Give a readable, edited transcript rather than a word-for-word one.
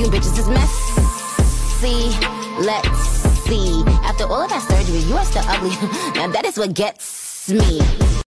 You bitches is messy. Let's see. After all of that surgery, you are still ugly. Now that is what gets me.